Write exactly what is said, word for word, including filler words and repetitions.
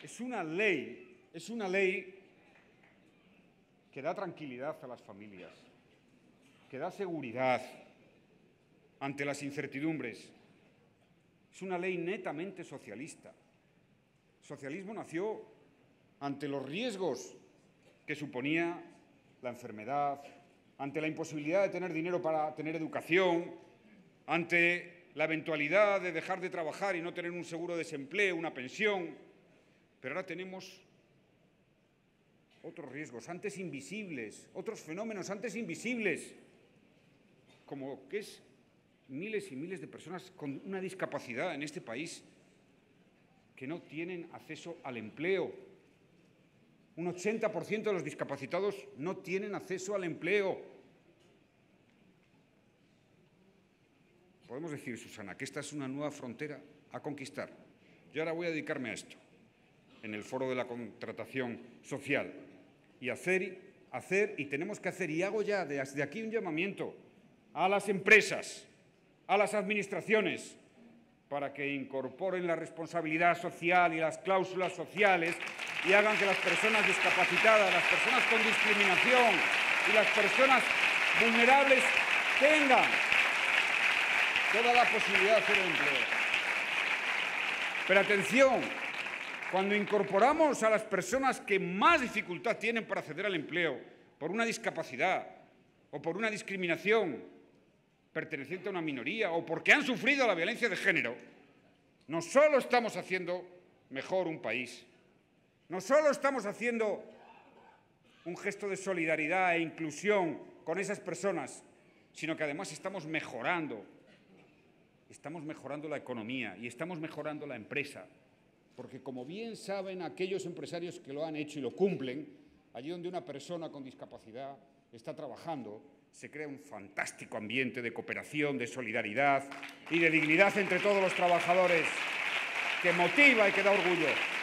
es una ley, es una ley que da tranquilidad a las familias, que da seguridad ante las incertidumbres. Es una ley netamente socialista. El socialismo nació ante los riesgos que suponía la enfermedad, ante la imposibilidad de tener dinero para tener educación, ante la eventualidad de dejar de trabajar y no tener un seguro de desempleo, una pensión. Pero ahora tenemos otros riesgos, antes invisibles, otros fenómenos antes invisibles, como que es miles y miles de personas con una discapacidad en este país que no tienen acceso al empleo. Un ochenta por ciento de los discapacitados no tienen acceso al empleo. Podemos decir, Susana, que esta es una nueva frontera a conquistar. Yo ahora voy a dedicarme a esto, en el foro de la contratación social, y hacer, hacer, y tenemos que hacer, y hago ya desde aquí un llamamiento a las empresas, a las administraciones, para que incorporen la responsabilidad social y las cláusulas sociales y hagan que las personas discapacitadas, las personas con discriminación y las personas vulnerables tengan toda la posibilidad de hacer empleo. Pero atención, cuando incorporamos a las personas que más dificultad tienen para acceder al empleo por una discapacidad o por una discriminación perteneciente a una minoría o porque han sufrido la violencia de género, no solo estamos haciendo mejor un país, no solo estamos haciendo un gesto de solidaridad e inclusión con esas personas, sino que además estamos mejorando, estamos mejorando la economía y estamos mejorando la empresa, porque como bien saben aquellos empresarios que lo han hecho y lo cumplen, allí donde una persona con discapacidad está trabajando, se crea un fantástico ambiente de cooperación, de solidaridad y de dignidad entre todos los trabajadores que motiva y que da orgullo.